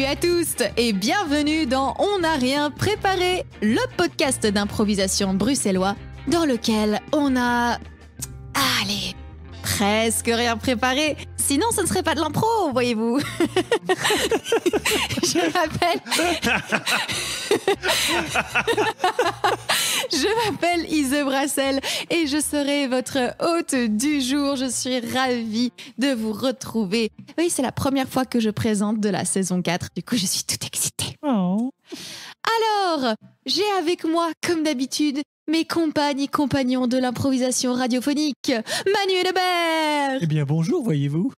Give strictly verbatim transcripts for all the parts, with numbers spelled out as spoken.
à tous et bienvenue dans On n'a rien préparé, le podcast d'improvisation bruxellois dans lequel on a... Allez, presque rien préparé. Sinon, ce ne serait pas de l'impro, voyez-vous. Je m'appelle... Je m'appelle Ise Brassel et je serai votre hôte du jour. Je suis ravie de vous retrouver. Oui, c'est la première fois que je présente de la saison quatre. Du coup, je suis toute excitée. Oh. Alors, j'ai avec moi, comme d'habitude, mes compagnes et compagnons de l'improvisation radiophonique, Manu et Lebert. Eh bien, bonjour, voyez-vous.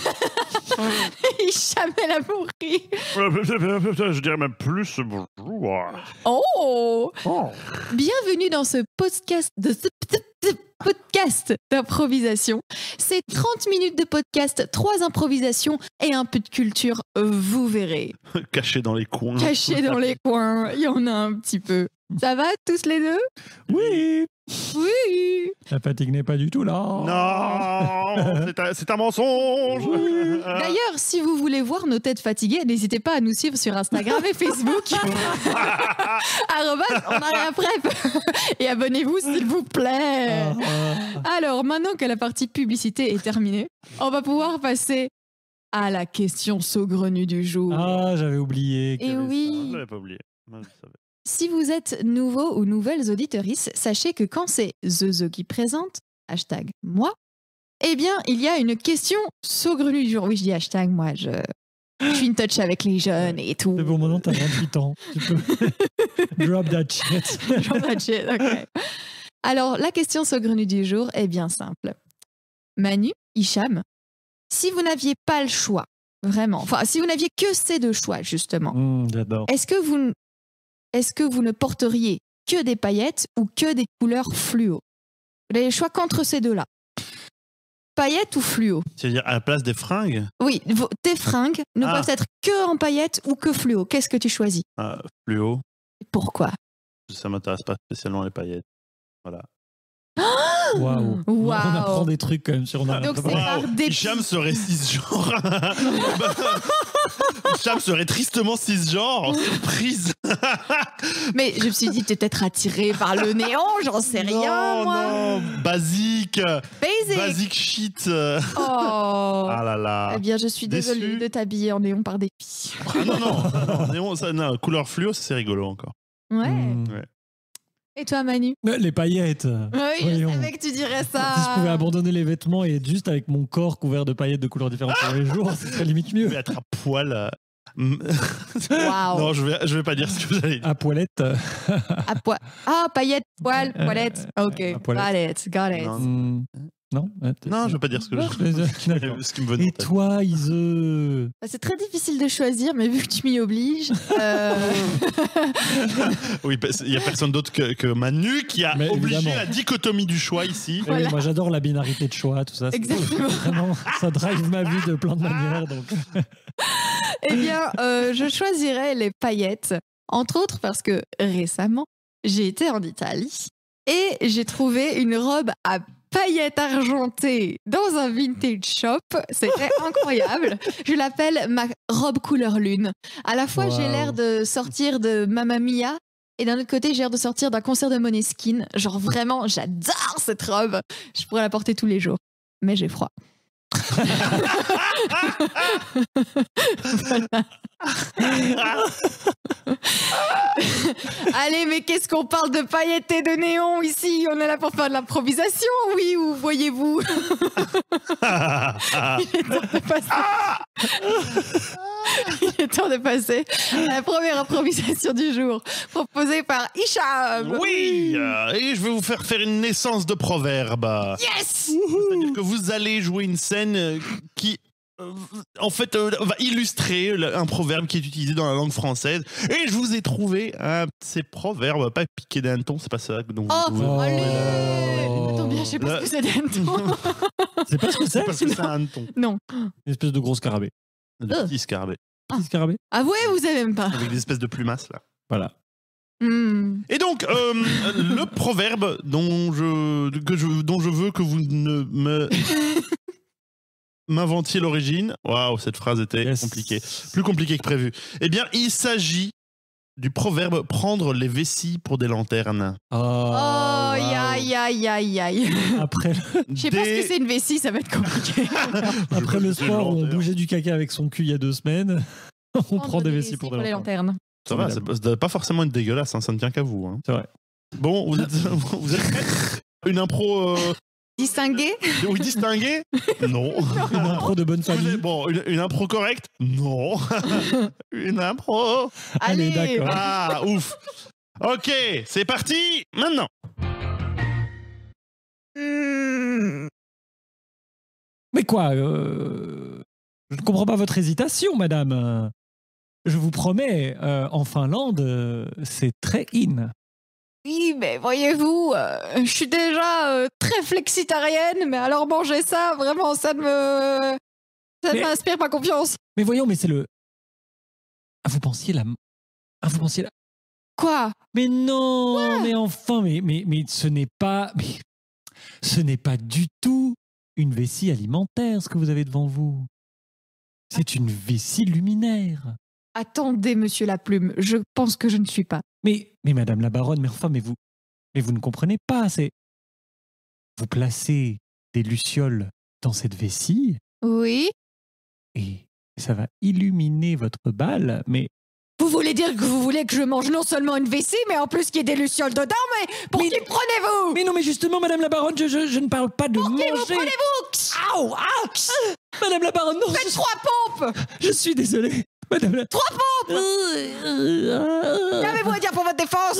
Hicham El Amouri. Je dirais même plus bonjour. Oh, Oh. bienvenue dans ce podcast de ce podcast d'improvisation. C'est trente minutes de podcast, trois improvisations et un peu de culture, vous verrez. Caché dans les coins. Cachés dans les coins, il y en a un petit peu. Ça va tous les deux? Oui. Oui. La fatigue n'est pas du tout là. Non, c'est un, c'est un mensonge. Oui. D'ailleurs, si vous voulez voir nos têtes fatiguées, n'hésitez pas à nous suivre sur Instagram et Facebook. Arrobas, on a rien prep. Et abonnez-vous s'il vous plaît. Ah, ah. Alors, maintenant que la partie publicité est terminée, on va pouvoir passer à la question saugrenue du jour. Ah, j'avais oublié. qu'il y Et avait oui. Je l'avais pas oublié. Moi, je savais. Si vous êtes nouveau ou nouvelles auditrices, sachez que quand c'est Zozo qui présente, hashtag moi, eh bien, il y a une question saugrenue du jour. Oui, je dis hashtag moi, je, je suis in touch avec les jeunes et tout. C'est bon, maintenant t'as vingt-huit ans. Tu peux drop that shit. J'en ai chier, ok. Alors, la question saugrenue du jour est bien simple. Manu, Hicham, si vous n'aviez pas le choix, vraiment, enfin, si vous n'aviez que ces deux choix, justement, Mmh, j'adore. est-ce que vous, est-ce que vous ne porteriez que des paillettes ou que des couleurs fluo? Vous avez le choix qu'entre ces deux-là. Paillettes ou fluo? C'est-à-dire à la place des fringues, Oui, vos- tes fringues ne Ah. peuvent être que en paillettes ou que fluo. Qu'est-ce que tu choisis? euh, fluo, Pourquoi? ça m'intéresse pas spécialement les paillettes. Voilà. Waouh. Waouh. On apprend des trucs quand même sur notre Donc, c'est par dépit. Hicham serait cisgenre. Hicham serait tristement cisgenre en surprise. Mais je me suis dit, t'es peut-être attiré par le néon, j'en sais rien, non, moi. non, basique. Basic. Basique shit. Oh. Ah là là. Eh bien, je suis Déçu. désolée de t'habiller en néon par dépit. Ah non, non, non, néon, ça, non, couleur fluo, ça, c'est rigolo encore. Ouais. Mmh. Ouais. Et toi, Manu? Les paillettes. Oui, je Voyons. savais que tu dirais ça. Si je pouvais abandonner les vêtements et être juste avec mon corps couvert de paillettes de couleurs différentes pour les jours, ce serait limite Je mieux. vais être à poil. euh, mm. Waouh. Non, je vais, je vais pas dire ce que vous allez dire. À poilette. À poil. Ah, paillettes, poil, Euh, poilette. Ok, à got poilette. it, got it. Non. Mmh. Non ouais, t'es- Non, je vais pas dire ce que je. D'accord. Ce qui me venait en Et tête. toi, Ise? Bah, c'est très difficile de choisir, mais vu que tu m'y obliges. euh, Oui, parce qu'il y a personne d'autre que, que Manu qui a Mais obligé évidemment. la dichotomie du choix ici. Eh oui, Voilà. moi j'adore la binarité de choix, tout ça. c'est- Exactement. Vraiment, ça drive ma vie de plein de manières. Donc. Eh bien, euh, je choisirais les paillettes, entre autres parce que récemment, j'ai été en Italie et j'ai trouvé une robe à paillettes argentées dans un vintage shop. C'était incroyable. Je l'appelle ma robe couleur lune. À la fois, j'ai Wow. l'air de sortir de Mamma Mia et d'un autre côté, j'ai l'air de sortir d'un concert de Måneskin. Genre vraiment, j'adore cette robe. Je pourrais la porter tous les jours. Mais j'ai froid. Allez, mais qu'est-ce qu'on parle de paillettes et de néon ici? On est là pour faire de l'improvisation, oui, ou voyez-vous? Il est temps de passer. Il est temps de passer à la première improvisation du jour, proposée par Hicham. Oui, euh, et je vais vous faire faire une naissance de proverbe. Yes! C'est-à-dire que vous allez jouer une scène euh, qui, euh, en fait, euh, va illustrer le- un proverbe qui est utilisé dans la langue française. Et je vous ai trouvé un de ces proverbes, pas piqué d'un ton, c'est pas ça dont Oh, vous... Oh. allez! Attends bien, je sais pas Là- ce que c'est d'un ton. C'est pas ce que C'est c'est parce que c'est un ton. Non. Une espèce de gros scarabée. De Euh. petit scarabée. Ah. Petit scarabée. Avouez, vous savez même pas. Avec des espèces de plumasses, là. Voilà. Hmm. Et donc, euh, le proverbe dont je, que je, dont je veux que vous ne me m'inventiez l'origine. Waouh, cette phrase était Yes. compliquée. Plus compliquée que prévu. Eh bien, il s'agit du proverbe prendre les vessies pour des lanternes. Oh, Oh, aïe, aïe, aïe, aïe. Après, Je sais pas ce que c'est une vessie, ça va être compliqué. après le C'est sport où on lenteur. bougeait du caca avec son cul il y a deux semaines, on prend des vessies pour des les lanternes. lanternes. Ça va, c'est- ça doit pas forcément être dégueulasse, hein, ça ne tient qu'à vous. Hein. C'est vrai. Bon, vous êtes, vous êtes prêts? Une impro euh, Distingué. oui, distinguée? Non. Une impro de bonne Vous famille. êtes- Bon, une, une impro correcte? Non. Une impro. Allez, d'accord. Ah, ouf. Ok, c'est parti maintenant. Hmm. Mais quoi euh, Je ne comprends pas votre hésitation, madame. Je vous promets, euh, en Finlande, euh, c'est très in. Oui, mais voyez-vous, euh, je suis déjà euh, très flexitarienne, mais alors manger ça, vraiment, ça ne me... Ça ne Mais- m'inspire pas confiance. Mais voyons, mais c'est le... Ah, vous pensiez la... Ah, vous pensiez la... Quoi? Mais non, mais enfin, mais, mais, mais ce n'est pas... Mais ce n'est pas du tout une vessie alimentaire, ce que vous avez devant vous. C'est une vessie luminaire. Attendez, monsieur la plume, je pense que je ne suis pas. Mais, mais madame la baronne, mais enfin, mais vous, mais vous ne comprenez pas, c'est... Vous placez des lucioles dans cette vessie Oui? et ça va illuminer votre bal, mais... Vous voulez dire que vous voulez que je mange non seulement une vessie, mais en plus qu'il y ait des lucioles dedans, mais pour Mais- qui me prenez-vous? Mais non, mais justement, madame la baronne, je, je, je ne parle pas de Pour qui vous manger. prenez-vous? Aouh, ah, madame la baronne, non, Faites je, trois pompes! je suis désolé. Madame la... Trois pompes! Qu'avez-vous à dire pour votre défense?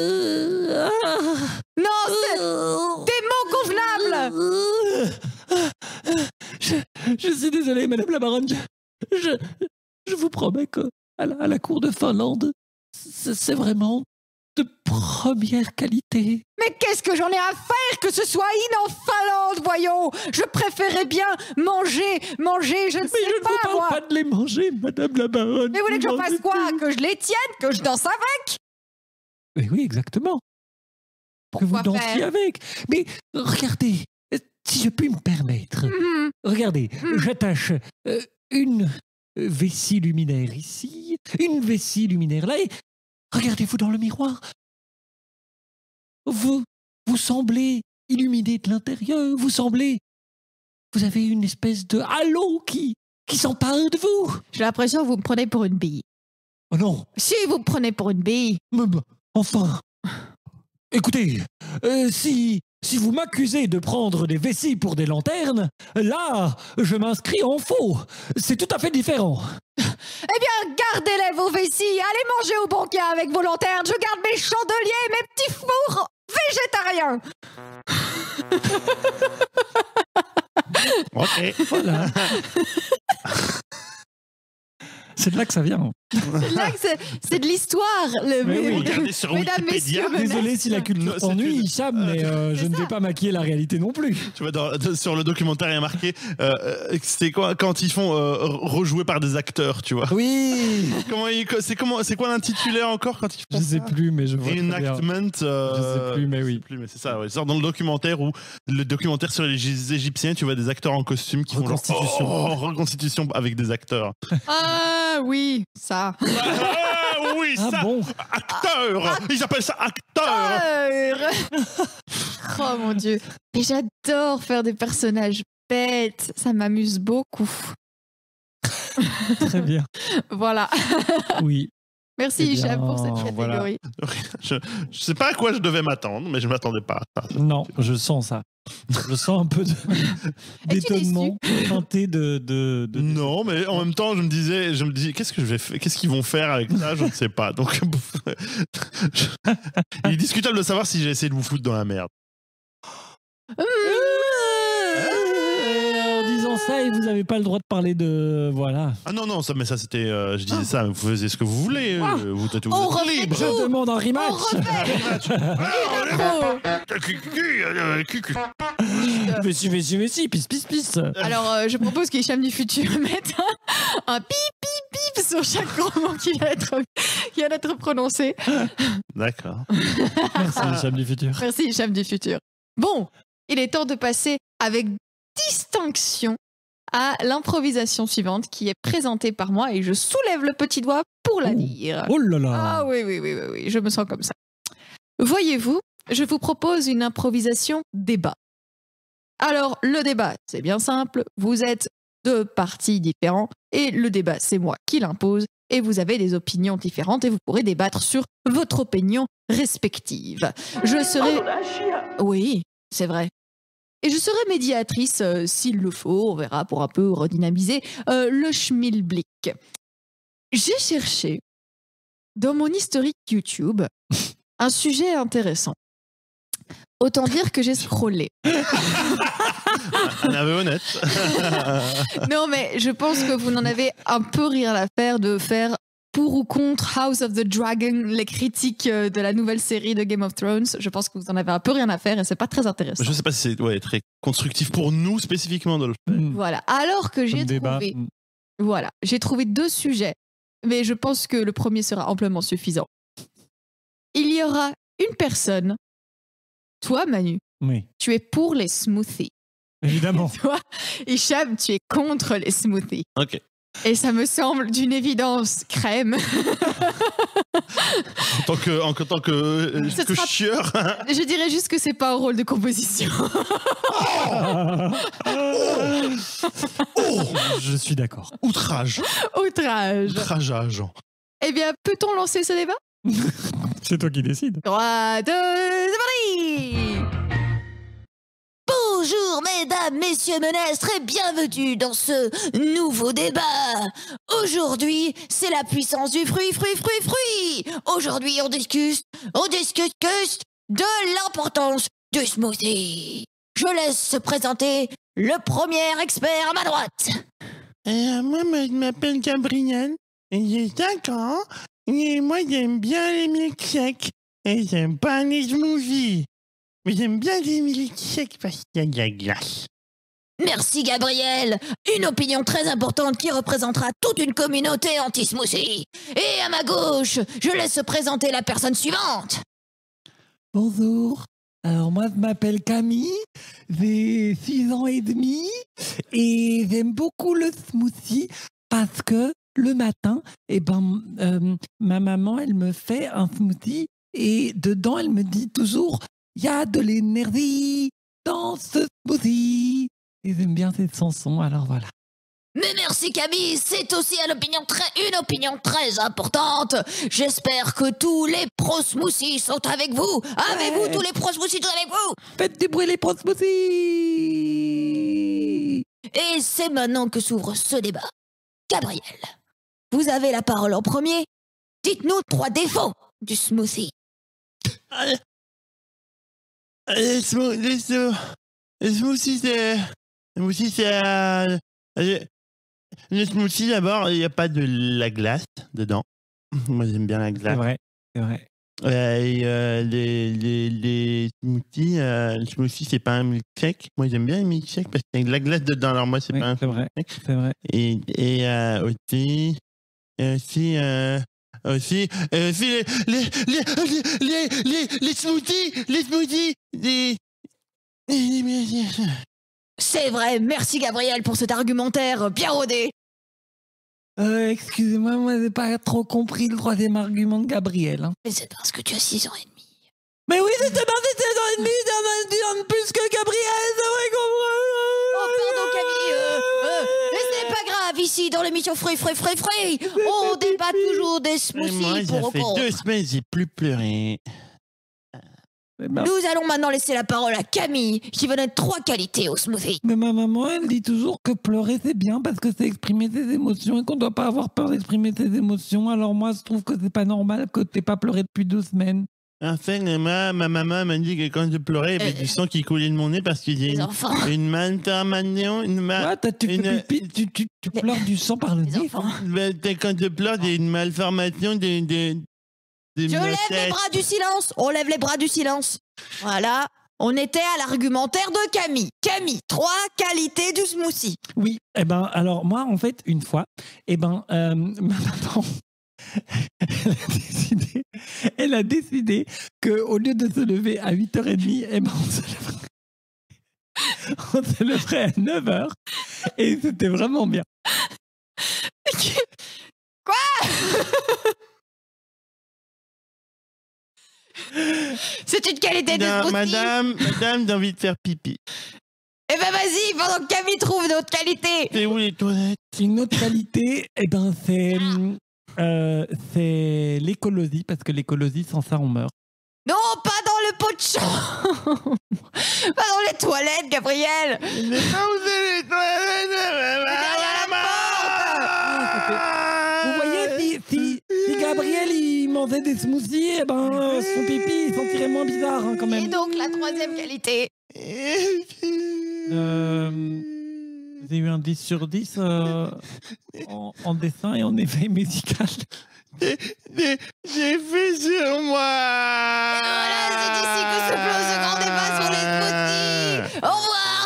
Non, c'est des mots convenables! Je, je suis désolé, madame la baronne. Je, je, je vous promets que à la, à la cour de Finlande, c'est c'est vraiment de première qualité. Mais qu'est-ce que j'en ai à faire que ce soit in en Finlande, voyons! Je préférais bien manger, manger, je ne Mais sais je ne pas, vous parle moi! pas de les manger, madame la baronne. Mais vous voulez que je Non, fasse du quoi? tout. Que je les tienne? Que je danse avec? Mais oui, exactement. Que vous Pourquoi dansiez faire? avec. Mais regardez, euh, si je puis me permettre, Mhm. regardez, Hmm. j'attache euh, une euh, vessie luminaire ici, une vessie luminaire là, et regardez-vous dans le miroir. Vous, vous semblez illuminé de l'intérieur, vous semblez... Vous avez une espèce de halo qui, qui s'empare de vous. J'ai l'impression que vous me prenez pour une bille. Oh non, Si vous me prenez pour une bille, mais- mais, enfin... Écoutez, euh, si, si vous m'accusez de prendre des vessies pour des lanternes, là, je m'inscris en faux. C'est tout à fait différent. eh bien, gardez-les vos vessies, allez manger au banquet avec vos lanternes, je garde mes chandeliers et mes petits fours végétariens. Ok. Voilà. C'est de là que ça vient. C'est là que c'est, c'est de l'histoire. Le, Mais oui. Regardez sur Mesdames, Wikipédia. messieurs, Désolé si la culture C'est t'ennuie, une- Hicham, mais euh, C'est je ne ça. vais pas maquiller la réalité non plus. Tu vois, dans- dans- sur le documentaire, il y a marqué, euh, euh, c'est quoi quand ils font euh, rejouer par des acteurs, tu vois. Oui. Comment ils- c'est comment, c'est quoi l'intitulé encore quand ils font Je sais ça? plus, mais je vois très bien. Reenactment. euh, Je sais plus, mais je oui. sais plus, mais c'est ça. Ouais. C'est dans le documentaire où le documentaire sur les Ég- Égyptiens, tu vois des acteurs en costume qui font genre, Reconstitution. oh, reconstitution avec des acteurs. Ah oui, ça. Ah oui, Ah ça, bon. acteur. Ils appellent ça acteur. Peur. Oh mon dieu. Mais j'adore faire des personnages bêtes. Ça m'amuse beaucoup. Très bien. Voilà. Oui. Merci Eh bien, Hicham pour cette voilà. catégorie. Je, je sais pas à quoi je devais m'attendre, mais je m'attendais pas à ça. Non, je sens ça. Je sens un peu de- Es-tu d'étonnement, teinté de, de, de- Non, mais en même temps, je me disais, je me dis, qu'est-ce que je vais, fa- qu'est-ce qu'ils vont faire avec ça Je ne sais pas. Donc, je- il est discutable de savoir si j'ai essayé de vous foutre dans la merde. Euh, en disant ça, et vous n'avez pas le droit de parler de... Voilà. Ah non, non, ça, mais ça c'était, euh, je disais ça, mais vous faisiez ce que vous voulez. Ah. euh, vous êtes, vous On êtes refait libre. Je demande un On rematch. refait. Oh. Mais si, mais si, mais si, pisse, pisse, pisse. Alors, euh, je propose qu'Hicham du futur mette un, un pip, pip, pip sur chaque roman qui vient d'être, qui vient d'être prononcé. D'accord. Merci, Hicham du futur. Merci Hicham du futur. Bon, il est temps de passer avec distinction à l'improvisation suivante qui est présentée par moi et je soulève le petit doigt pour la Oh. dire. Oh là là. Ah oui, oui, oui, oui, oui, je me sens comme ça. Voyez-vous, je vous propose une improvisation débat. Alors, le débat, c'est bien simple. Vous êtes deux partis différents et le débat, c'est moi qui l'impose et vous avez des opinions différentes et vous pourrez débattre sur votre opinion respective. Je serai... Oui, c'est vrai. Et je serai médiatrice euh, s'il le faut, on verra pour un peu redynamiser euh, le schmilblick. J'ai cherché dans mon historique YouTube un sujet intéressant. Autant dire que j'ai scrollé. Un aveu honnête. Non, mais je pense que vous n'en avez un peu rien à faire de faire pour ou contre House of the Dragon, les critiques euh, de la nouvelle série de Game of Thrones. Je pense que vous en avez un peu rien à faire et c'est pas très intéressant. Je sais pas si c'est ouais, très constructif pour nous spécifiquement de le faire. Mm. Voilà. Alors que j'ai Comme débat. trouvé, Mm. voilà, j'ai trouvé deux sujets, mais je pense que le premier sera amplement suffisant. Il y aura une personne, toi Manu, Oui, tu es pour les smoothies. évidemment. Toi, Hicham, tu es contre les smoothies. Ok. Et ça me semble d'une évidence crème. En tant que, en tant que, euh, Ce que sera- chieur. Je dirais juste que c'est pas un rôle de composition. Oh, Je suis d'accord. outrage. Outrage. Outrageage. Eh bien, peut-on lancer ce débat C'est toi qui décides. trois, deux, c'est parti. Bonjour mesdames, messieurs menestres et bienvenue dans ce nouveau débat. Aujourd'hui, c'est la puissance du fruit, fruit, fruit, fruit. Aujourd'hui, on discute, on discute de l'importance du smoothie. Je laisse se présenter le premier expert à ma droite. Euh, moi, je m'appelle Gabriel. Et j'ai cinq ans. Et moi, j'aime bien les milkshakes. Et j'aime pas les smoothies. Mais j'aime bien les milkshakes parce qu'il y a de la glace. Merci Gabriel, une opinion très importante qui représentera toute une communauté anti-smoothie. Et à ma gauche, je laisse se présenter la personne suivante. Bonjour. Alors moi je m'appelle Camille, j'ai six ans et demi et j'aime beaucoup le smoothie parce que le matin, eh ben, euh, ma maman elle me fait un smoothie et dedans elle me dit toujours il y a de l'énergie dans ce smoothie. Et j'aime bien cette chanson, alors voilà. Mais merci Camille, c'est aussi une opinion très, une opinion très importante. J'espère que tous les pro-smoothies sont avec vous. Avez-vous Ouais. tous les pro-smoothies sont avec vous? Faites du bruit les pro smoothies. Et c'est maintenant que s'ouvre ce débat. Gabriel, vous avez la parole en premier. Dites-nous trois défauts du smoothie. Les smo- les smo- les smoothies, c'est. Les smoothies, c'est. euh, les- Les smoothies, d'abord, il n'y a pas de la glace dedans. Moi, j'aime bien la C'est glace. vrai, c'est vrai. Euh, et euh, les, les, les smoothies, euh, le smoothie, c'est pas un milkshake. Moi, j'aime bien les milkshakes parce qu'il y a de la glace dedans. Alors, moi, c'est Oui, pas un c'est vrai. milkshake. C'est vrai. Et, et euh, aussi, et aussi, euh, aussi, euh, aussi les, les, les, les, les, les, les smoothies, les smoothies, les, les- les- C'est vrai, merci Gabriel pour cet argumentaire bien rodé. Euh, excusez-moi, moi j'ai pas trop compris le troisième argument de Gabriel. hein. Mais c'est parce que tu as six ans et demi. Mais oui, c'était pas seize ans et demi, ça m'a dit en plus que Gabriel, c'est vrai qu'on... Oh pardon Camille, euh, euh, mais c'est pas grave, ici dans l'émission Fruits, Fruits, Fruits, Fruits, on débat toujours des Et moi, smoothies pour ça ou fait contre. deux semaines, j'ai plus pleuré. Mais ma, Nous allons maintenant laisser la parole à Camille qui va donner trois qualités au smoothie. mais ma maman, elle dit toujours que pleurer c'est bien parce que c'est exprimer ses émotions et qu'on doit pas avoir peur d'exprimer ses émotions. Alors moi, je trouve que c'est pas normal que t'aies pas pleuré depuis deux semaines. En fait, ma, ma maman m'a dit que quand je pleurais, il y avait Euh, du sang qui coulait de mon nez parce qu'il y a Les une, enfants, une malformation, une ma- Ouais, t'as- tu, une- fais pipi, tu, tu, tu pleures du sang par le les nez. enfants. Ben, quand je pleure, il y a une malformation de, de, de Je ma lève les tête. bras du silence, on lève les bras du silence. Voilà, on était à l'argumentaire de Camille. Camille, trois qualités du smoothie. Oui, eh ben, alors moi, en fait, une fois, eh ben, euh, ma maman, elle a décidé, elle a décidé qu'au lieu de se lever à huit heures trente, eh ben, on se lèverait, On s'est levé à neuf heures et c'était vraiment bien. Quoi? C'est une qualité de Non, smoothie. madame, madame, j'ai envie de faire pipi. Eh ben vas-y, pendant que Camille trouve d'autres qualités. C'est où les toilettes? Une autre qualité, eh ben, c'est, euh, c'est l'écologie, parce que l'écologie, sans ça, on meurt. Non, pas dans le pot de chambre. Pas dans les toilettes, Gabriel. Mais pas où c'est les toilettes? Derrière la Vous voyez, si, si, si Gabriel il mangeait des smoothies, eh ben, euh, son pipi il sentirait moins bizarre hein, quand Et même. donc la troisième qualité. Euh, j'ai eu un dix sur dix euh, en, en dessin et en éveil musical. J'ai j'ai fait sur moi. Voilà, c'est ici que se clôt ce grand débat sur les smoothies. Au revoir.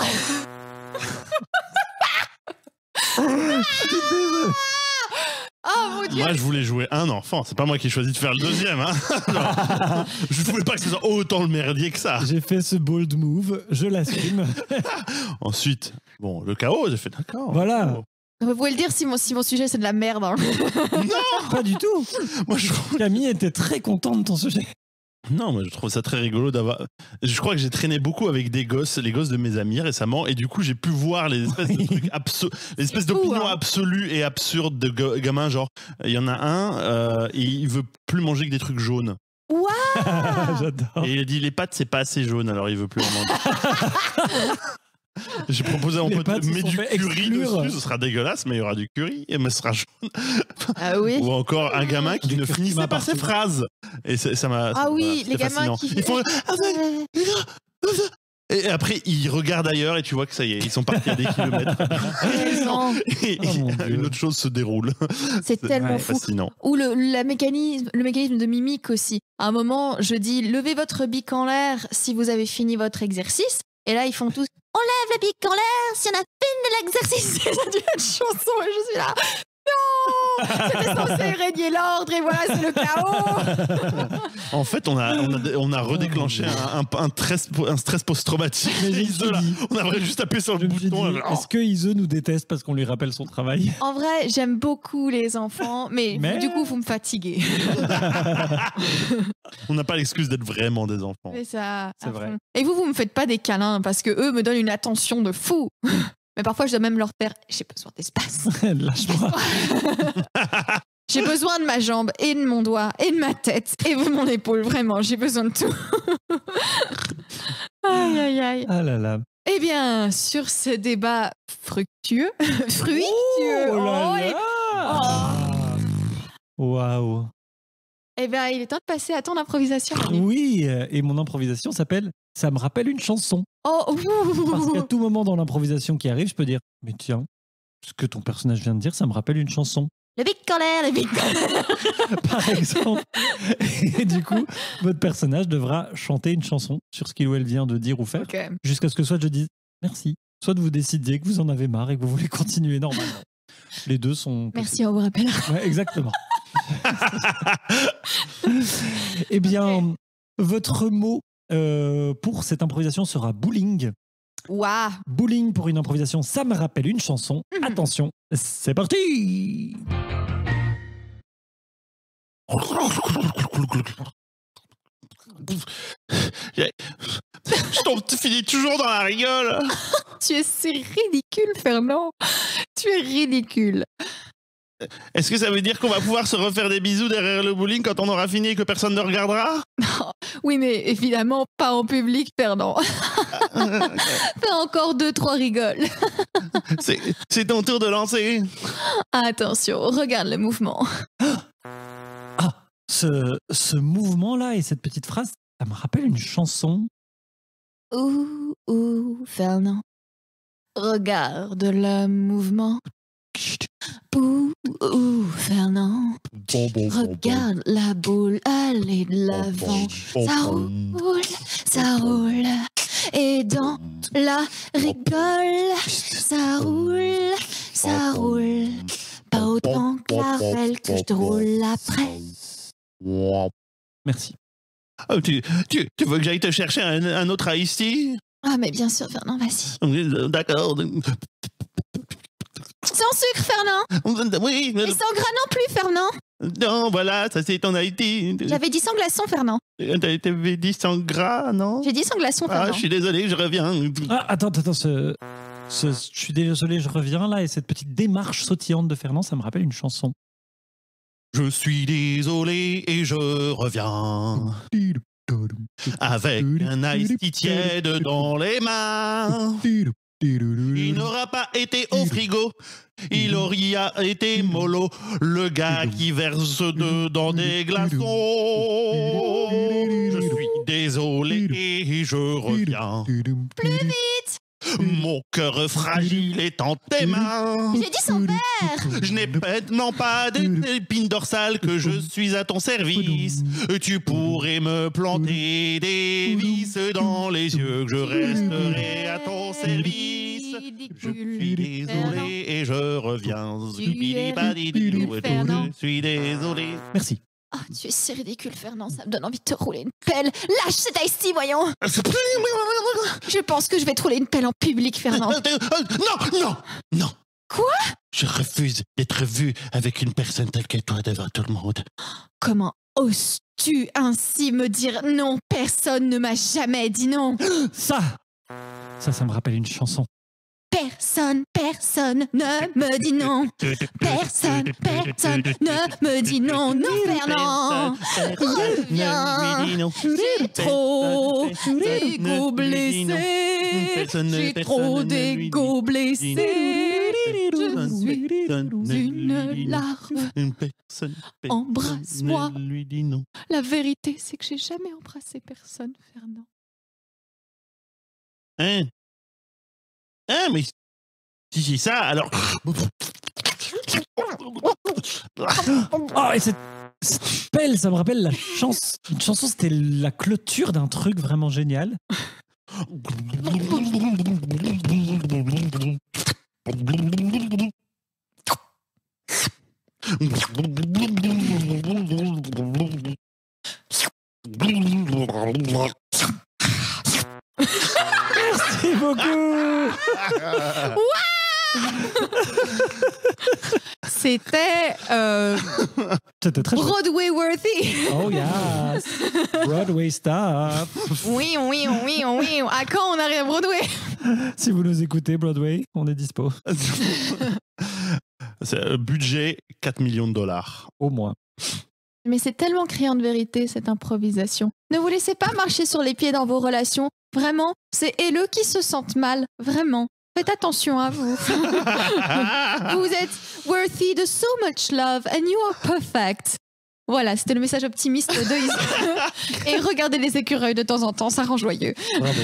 Oh mon Dieu. Moi, je voulais jouer un enfant. C'est pas moi qui ai choisi de faire le deuxième. Hein. Genre, je voulais pas que ce soit autant le merdier que ça. J'ai fait ce bold move, je l'assume. Ensuite, bon, le chaos, j'ai fait d'accord. Voilà. Oh. Vous pouvez le dire si mon, si mon sujet c'est de la merde. Hein. Pas du tout. Moi, je... Camille était très contente de ton sujet. Non, mais je trouve ça très rigolo d'avoir. Je crois que j'ai traîné beaucoup avec des gosses, les gosses de mes amis récemment, et du coup, j'ai pu voir les espèces de trucs abso... les espèces fou, d'opinions hein. absolues et absurdes de go- gamins. Genre, il y en a un, euh, et il veut plus manger que des trucs jaunes. J'adore. Et il a dit les pâtes, c'est pas assez jaune, alors il veut plus en manger. J'ai proposé à mon Les pote pâtes de se mettre sont du fait curry exclure. dessus, ce sera dégueulasse, mais il y aura du curry, et mais ce sera jaune. Ah oui. Ou encore un gamin qui Du ne curry finissait m'a pas ses partout. phrases. Et ça ça m'a. Ah ça- oui, voilà, les c'était gamins fascinant. qui. Ils font. Ah, mais, les gars, ah, ça. Et après, ils regardent ailleurs et tu vois que ça y est, ils sont partis à des kilomètres. Raison. Et Oh mon Dieu. une autre chose se déroule. C'est tellement ouais, fou. Fascinant. Ou le, la mécanisme, le mécanisme de mimique aussi. À un moment, je dis levez votre bic en l'air si vous avez fini votre exercice. Et là, ils font tous on lève le bic en l'air si on a fini de l'exercice. Et ça devient une chanson et je suis là. Non, c'était censé régner l'ordre et voilà, c'est le chaos. En fait, on a, on a, on a redéclenché un, un, un stress, un stress post-traumatique. Mais je me Ise, suis là. dit- On a juste appuyé sur Je le me suis bouton. dit, là, genre, est-ce que Ise nous déteste parce qu'on lui rappelle son travail? En vrai, j'aime beaucoup les enfants, mais, Mais- du coup, vous me fatiguez. On n'a pas l'excuse d'être vraiment des enfants. Mais ça, C'est à vrai. fond. Et vous, vous me faites pas des câlins parce que eux me donnent une attention de fou. Mais parfois, je dois même leur faire j'ai besoin d'espace. Lâche-moi. J'ai besoin de ma jambe et de mon doigt et de ma tête et de mon épaule. Vraiment, j'ai besoin de tout. Aïe, aïe, aïe. Ah là là. Eh bien, sur ce débat fructueux, fructueux, Oh là oh, et- là. Waouh. eh bien, il est temps de passer à ton improvisation. Manu. Oui, euh, et mon improvisation s'appelle Ça me rappelle une chanson. Oh, ouh. Parce qu'à tout moment dans l'improvisation qui arrive, je peux dire mais tiens, ce que ton personnage vient de dire, ça me rappelle une chanson. Le bic en l'air, le bic en l'air. Par exemple. Et du coup, votre personnage devra chanter une chanson sur ce qu'il ou elle vient de dire ou faire, Ok. jusqu'à ce que soit je dise merci, soit vous décidiez que vous en avez marre et que vous voulez continuer normalement. Les deux sont... Merci, on vous rappellera. Ouais, exactement. Eh bien, votre mot euh, pour cette improvisation sera bowling. Waouh. Bowling pour une improvisation, ça me rappelle une chanson. Mhm. Attention, c'est parti. Je tombe, tu finis toujours dans la rigole. Tu es si ridicule, Fernand. Tu es ridicule. Est-ce que ça veut dire qu'on va pouvoir se refaire des bisous derrière le bowling quand on aura fini et que personne ne regardera? Oui, mais évidemment, pas en public, Fernand. Fais encore deux, trois rigoles. C'est c'est ton tour de lancer. Attention, regarde le mouvement. Ah, ce, ce mouvement-là et cette petite phrase, ça me rappelle une chanson. Ouh, ouh, Fernand. Regarde le mouvement. Ouh, ouh, Fernand. Regarde la boule aller de l'avant. Ça roule, ça roule. Et dans la rigole, ça roule, ça roule. Pas autant que la règle que je te roule après. Merci. Oh, tu, tu, tu veux que j'aille te chercher un, un autre Ice-Tea? Ah, mais bien sûr, Fernand, vas-y. D'accord. Sans sucre, Fernand. Oui, mais Et sans gras non plus, Fernand. non, voilà, ça c'est ton Haïti. J'avais dit sans glaçon, Fernand. T'avais dit sans gras, non? J'ai dit sans glaçon, Ah, Fernand. je suis désolé, je reviens. Ah, attends, attends, ce, ce- je suis désolé, je reviens là, et cette petite démarche sautillante de Fernand, ça me rappelle une chanson. Je suis désolé et je reviens. Avec un ice tea tiède dans les mains. Il n'aura pas été au frigo, il aurait été mollo, le gars qui verse dedans des glaçons. Je suis désolé et je reviens. Plus vite. Mon cœur fragile est en tes mains. J'ai dit sans verre. Je n'ai non pas d'épines dorsales que je suis à ton service. Tu pourrais me planter des vis dans les yeux, que je resterai à ton service. Je suis désolé et je reviens. Je suis désolé. Merci. Ah, tu es si ridicule, Fernand, ça me donne envie de te rouler une pelle. Lâche cet ice-tea, voyons. Je pense que je vais te rouler une pelle en public, Fernand. Non, non, non. Quoi? Je refuse d'être vu avec une personne telle que toi devant tout le monde. Comment oses-tu ainsi me dire non? Personne ne m'a jamais dit non. Ça Ça, ça me rappelle une chanson. Personne, personne ne me dit non. Personne, personne ne me dit non. Non, Fernand. Reviens. J'ai trop d'ego blessé. J'ai trop d'ego blessé. Je suis une larve. Une personne, Embrasse-moi. ne lui dit non. La vérité, c'est que j'ai jamais embrassé personne, Fernand. Hein? Hein, mais si c'est ça, alors. Oh, et cette, cette pelle, ça me rappelle la chanson. Une chanson, c'était la clôture d'un truc vraiment génial. Merci beaucoup. C'était euh, C'était très chouette. Broadway worthy. Oh yes. Broadway stuff. Oui, oui, oui, oui. À quand on arrive à Broadway? Si vous nous écoutez, Broadway, on est dispo. C'est, euh, budget quatre millions de dollars. Au moins. Mais c'est tellement criant de vérité, cette improvisation. Ne vous laissez pas marcher sur les pieds dans vos relations. Vraiment, c'est haineux qui se sentent mal. Vraiment. Faites attention à vous. Vous êtes worthy de so much love and you are perfect. Voilà, c'était le message optimiste de Isa. Et regardez les écureuils de temps en temps, ça rend joyeux. Bravo.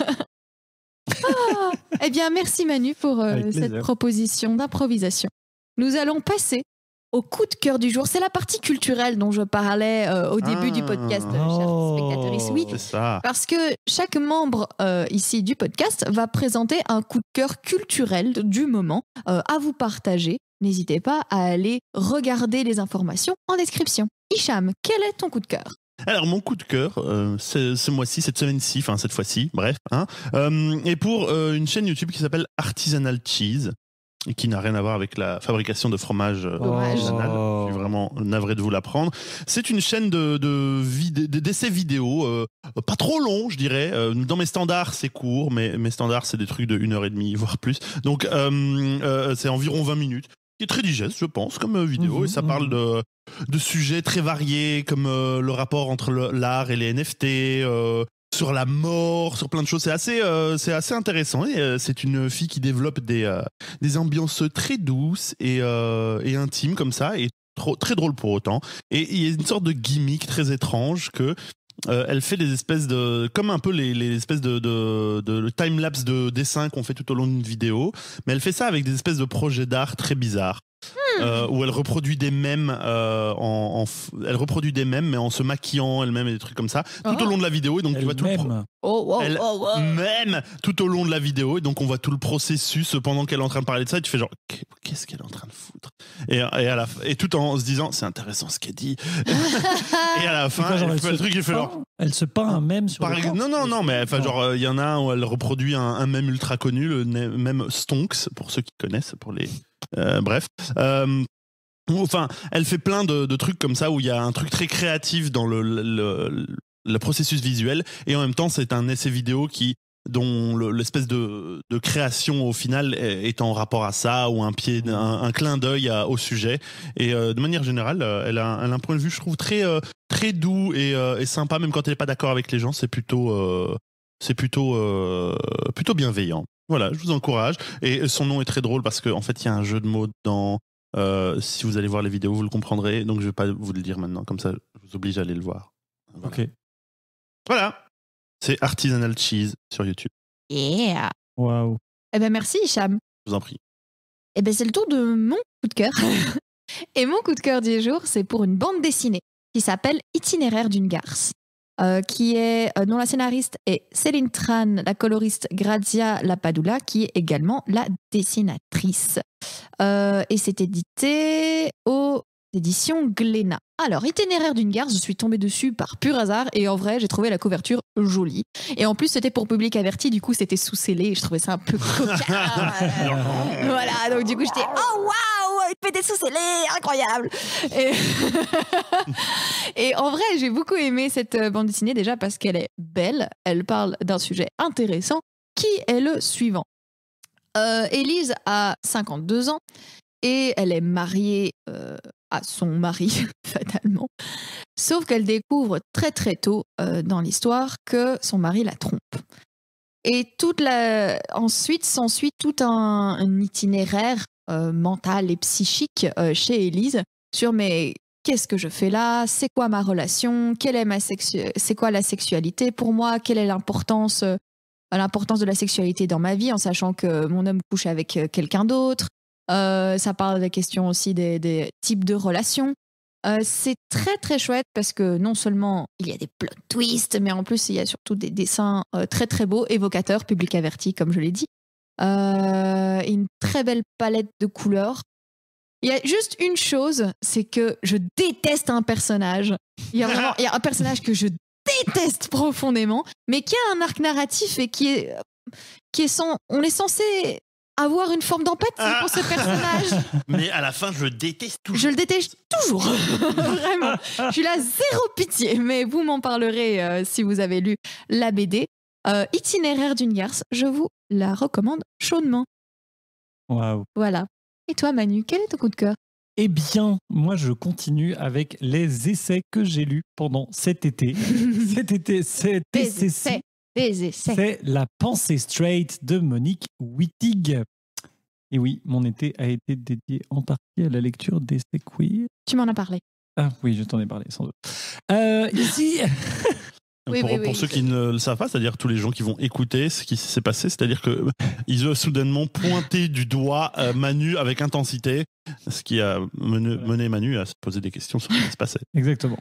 Ah, eh bien, merci Manu pour euh, Avec plaisir. cette proposition d'improvisation. Nous allons passer au coup de cœur du jour. C'est la partie culturelle dont je parlais euh, au début Ah. du podcast, euh, Oh. chers spectateurs. Oui, C'est ça. parce que chaque membre euh, ici du podcast va présenter un coup de cœur culturel du moment euh, à vous partager. N'hésitez pas à aller regarder les informations en description. Hicham, quel est ton coup de cœur? Alors, mon coup de cœur, euh, ce, ce mois-ci, cette semaine-ci, enfin cette fois-ci, bref, hein, euh, est pour euh, une chaîne YouTube qui s'appelle Artisanal Cheese, et qui n'a rien à voir avec la fabrication de fromage euh, Dommage. artisanal. Je suis vraiment navré de vous l'apprendre. C'est une chaîne de, de vid- de- d'essais vidéo, euh, pas trop long, je dirais. Euh, dans mes standards, c'est court, mais mes standards, c'est des trucs de une heure et demie, voire plus. Donc, euh, euh, c'est environ vingt minutes. Qui est très digeste, je pense, comme euh, vidéo. Mhm, et ça mhm. parle de, de sujets très variés, comme euh, le rapport entre le- l'art et les N F T, euh, sur la mort, sur plein de choses. C'est assez, euh, c'est assez intéressant. Et euh, c'est une fille qui développe des, euh, des ambiances très douces et, euh, et intimes comme ça, et trop, très drôle pour autant. Et il y a une sorte de gimmick très étrange que euh, elle fait des espèces de, comme un peu les, les espèces de, de, de time-lapse de dessins qu'on fait tout au long d'une vidéo, mais elle fait ça avec des espèces de projets d'art très bizarres. Euh, où elle reproduit des mèmes euh, en, en f- elle reproduit des mèmes mais en se maquillant elle-même et des trucs comme ça tout Oh. au long de la vidéo et donc tu vois tout le pro- Elle-même. Oh, wow, Elle- oh, wow. même tout au long de la vidéo et donc on voit tout le processus pendant qu'elle est en train de parler de ça et tu fais genre qu'est-ce qu'elle est en train de foutre et, et, à la, f- et tout en se disant c'est intéressant ce qu'elle dit et à la fin Et quand, genre, elle elle fait se- le truc il fait genre Elle se peint un mème sur Par le exemple, corps. non, non, non, mais enfin, Non. genre, il y en a un où elle reproduit un, un mème ultra connu, le ne- mème Stonks, pour ceux qui connaissent, pour les. euh, bref. Euh, Enfin, elle fait plein de, de trucs comme ça où il y a un truc très créatif dans le, le, le- le processus visuel et en même temps, c'est un essai vidéo qui dont le- l'espèce de, de création au final est, est en rapport à ça ou un pied, un, un clin d'œil à- au sujet. Et euh, de manière générale, euh, elle a, elle a un point de vue, je trouve, très, euh, très doux et, euh, et sympa, même quand elle n'est pas d'accord avec les gens. C'est plutôt, euh, c'est plutôt, euh, plutôt bienveillant. Voilà, je vous encourage. Et son nom est très drôle parce qu'en en fait, il y a un jeu de mots dans. Euh, si vous allez voir les vidéos, vous le comprendrez. Donc, je ne vais pas vous le dire maintenant. Comme ça, je vous oblige à aller le voir. Voilà. Ok. Voilà. C'est Artisanal Cheese sur YouTube. Yeah. Waouh. Eh ben merci Hicham. Je vous en prie. Eh ben c'est le tour de mon coup de cœur. Et mon coup de cœur du jour, c'est pour une bande dessinée qui s'appelle Itinéraire d'une garce, euh, qui est euh, dont la scénariste est Céline Tran, la coloriste Grazia Lapadula, qui est également la dessinatrice. Euh, et c'est édité aux éditions Glénat. Alors, Itinéraire d'une garce, je suis tombée dessus par pur hasard et en vrai, j'ai trouvé la couverture jolie. Et en plus, c'était pour public averti, du coup, c'était sous-scellé et je trouvais ça un peu coquin. Voilà, donc du coup, j'étais oh waouh, une P D sous-scellée, incroyable. Et... et en vrai, j'ai beaucoup aimé cette euh, bande dessinée déjà parce qu'elle est belle, elle parle d'un sujet intéressant qui est le suivant. Euh, Élise a cinquante-deux ans et elle est mariée euh, à son mari, fatalement. Sauf qu'elle découvre très très tôt euh, dans l'histoire que son mari la trompe. Et toute la... ensuite s'ensuit tout un, un itinéraire euh, mental et psychique euh, chez Élise sur mais qu'est-ce que je fais là, c'est quoi ma relation, quelle est ma sexu... c'est quoi la sexualité pour moi, quelle est l'importance euh, l'importance de la sexualité dans ma vie en sachant que mon homme couche avec euh, quelqu'un d'autre. Euh, ça parle des questions aussi des, des types de relations. Euh, c'est très très chouette parce que non seulement il y a des plot twists, mais en plus il y a surtout des dessins euh, très très beaux, évocateurs, public averti comme je l'ai dit. Euh, et une très belle palette de couleurs. Il y a juste une chose, c'est que je déteste un personnage. Il y a vraiment il y a un personnage que je déteste profondément, mais qui a un arc narratif et qui est, qui est sans, on est censé avoir une forme d'empathie pour ce personnage. Mais à la fin, je le déteste toujours. Je le déteste toujours, vraiment. Je suis là zéro pitié, mais vous m'en parlerez euh, si vous avez lu la B D. Euh, Itinéraire d'une garce, je vous la recommande chaudement. Waouh. Voilà. Et toi, Manu, quel est ton coup de cœur? Eh bien, moi, je continue avec les essais que j'ai lus pendant cet été. cet été, cet Des essai, essais, des essais. c'est La pensée straight de Monique Wittig. Et oui, mon été a été dédié en partie à la lecture d'essais queer. Tu m'en as parlé. Ah oui, je t'en ai parlé, sans doute. Euh, ici... Oui, pour oui, pour oui. ceux qui ne le savent pas, c'est-à-dire tous les gens qui vont écouter ce qui s'est passé, c'est-à-dire que ils ont soudainement pointé du doigt euh, Manu avec intensité, ce qui a mené, mené Manu à se poser des questions sur ce qui se passait. Exactement.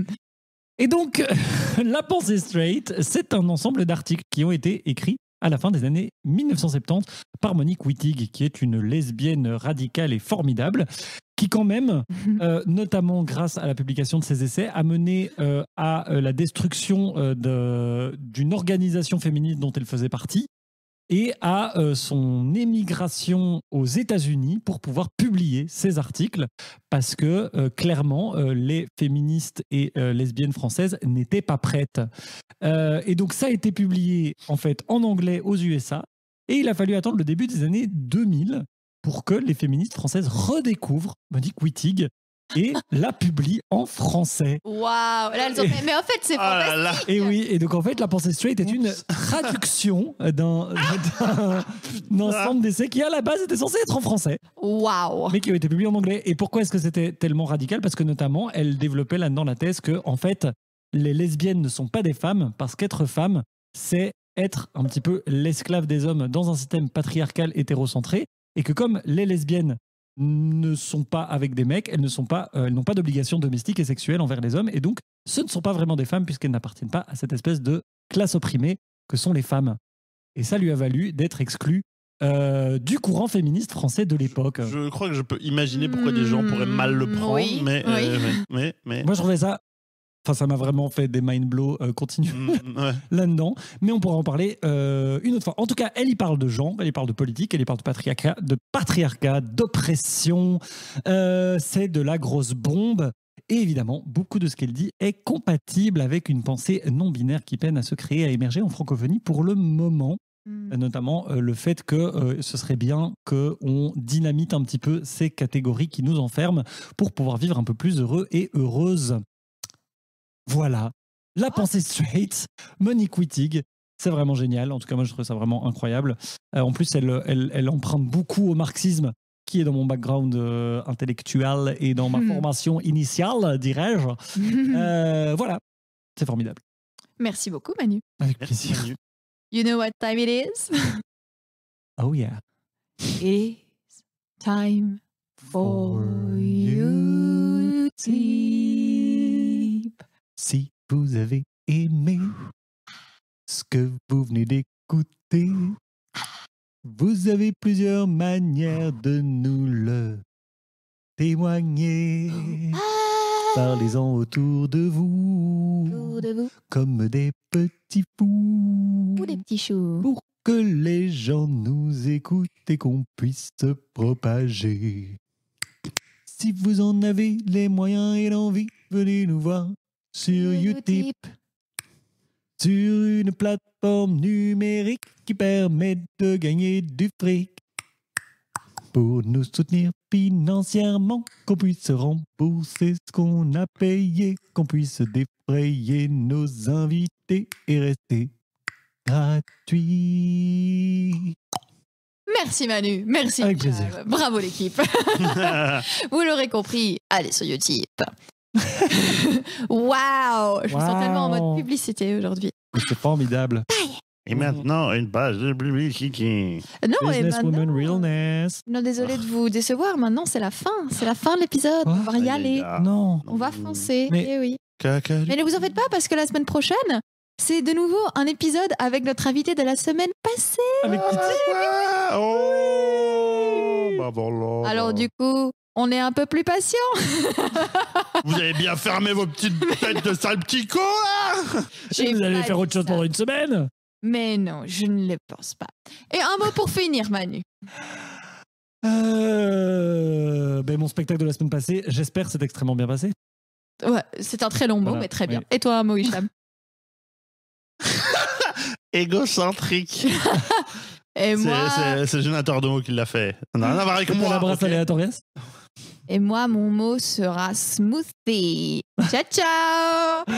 Et donc, La pensée straight, c'est un ensemble d'articles qui ont été écrits à la fin des années mille neuf cent soixante-dix par Monique Wittig, qui est une lesbienne radicale et formidable, qui quand même, euh, notamment grâce à la publication de ses essais, a mené euh, à euh, la destruction euh, de- d'une organisation féministe dont elle faisait partie et à euh, son émigration aux États-Unis pour pouvoir publier ses articles parce que euh, clairement euh, les féministes et euh, lesbiennes françaises n'étaient pas prêtes. Euh, et donc ça a été publié en fait en anglais aux U S A et il a fallu attendre le début des années deux mille pour que les féministes françaises redécouvrent Monique Wittig et la publient en français. Waouh, là elles ont fait. Mais en fait, c'est Ah là fantastique. là. Et oui, et donc en fait, La pensée straight est une traduction d'un d'un- d'un ensemble d'essais qui à la base était censé être en français, Waouh. mais qui ont été publiés en anglais. Et pourquoi est-ce que c'était tellement radical? Parce que notamment, elle développait là-dedans la thèse que en fait, les lesbiennes ne sont pas des femmes, parce qu'être femme, c'est être un petit peu l'esclave des hommes dans un système patriarcal hétérocentré, et que comme les lesbiennes ne sont pas avec des mecs, elles ne sont pas, euh, elles n'ont pas d'obligation domestique et sexuelle envers les hommes, et donc ce ne sont pas vraiment des femmes puisqu'elles n'appartiennent pas à cette espèce de classe opprimée que sont les femmes. Et ça lui a valu d'être exclue euh, du courant féministe français de l'époque. Je crois que je peux imaginer pourquoi des gens pourraient mal le prendre, Oui, mais, oui. euh, mais, mais, mais- Moi, je trouvais ça Enfin, ça m'a vraiment fait des mind blows euh, continus Mm, ouais. là-dedans. Mais on pourra en parler euh, une autre fois. En tout cas, elle y parle de genre, elle y parle de politique, elle y parle de patriarcat, de patriarcat, d'oppression. Euh, c'est de la grosse bombe. Et évidemment, beaucoup de ce qu'elle dit est compatible avec une pensée non-binaire qui peine à se créer, à émerger en francophonie pour le moment. Mm. Notamment euh, le fait que euh, ce serait bien qu'on dynamite un petit peu ces catégories qui nous enferment pour pouvoir vivre un peu plus heureux et heureuse. Voilà, la pensée straight, Monique Wittig, c'est vraiment génial. En tout cas, moi, je trouve ça vraiment incroyable. Euh, en plus, elle, elle, elle emprunte beaucoup au marxisme qui est dans mon background euh, intellectuel et dans ma Hmm. formation initiale, dirais-je. Euh, voilà, c'est formidable. Merci beaucoup, Manu. Avec Merci, plaisir. Manu. You know what time it is? Oh yeah. It is time for you to sleep. Si vous avez aimé ce que vous venez d'écouter, vous avez plusieurs manières de nous le témoigner. Parlez-en autour de vous, Autour de vous, comme des petits fous, ou des petits choux. pour que les gens nous écoutent et qu'on puisse se propager. Si vous en avez les moyens et l'envie, venez nous voir sur Utip, sur une plateforme numérique qui permet de gagner du fric. Pour nous soutenir financièrement, qu'on puisse rembourser ce qu'on a payé, qu'on puisse défrayer nos invités et rester gratuit. Merci Manu, merci. Avec Richard. plaisir. Bravo l'équipe. Vous l'aurez compris, allez sur YouTube. Waouh, je me sens Wow. tellement en mode publicité aujourd'hui. C'est formidable. Et maintenant, une page de publicité. Non, et Businesswoman maintenant- realness. Non, désolé de vous décevoir. Maintenant, c'est la fin. C'est la fin de l'épisode. On va y Aïe, aïe, aller. aïe. Non. On va foncer. Mais- Eh oui. Caca. Mais ne vous en faites pas parce que la semaine prochaine, c'est de nouveau un épisode avec notre invité de la semaine passée. Avec Titi. Oh, bah voilà. Alors du coup, on est un peu plus patient. Vous avez bien fermé vos petites têtes de sale petit con, là. J'ai Vous allez pas faire dit autre chose ça. pendant une semaine. Mais non, je ne le pense pas. Et un mot pour finir, Manu. Euh, ben, mon spectacle de la semaine passée, j'espère, s'est extrêmement bien passé. Ouais, c'est un très long mot, Voilà, mais très bien. oui. Et toi, un mot, Hicham? Égocentrique. Et C'est- moi, C'est c'est Jonathan Domo qui l'a fait. Ça n'a rien à voir avec C'était moi. la brasse ok. aléatorias. et moi, mon mot sera smoothie. Ciao, ciao.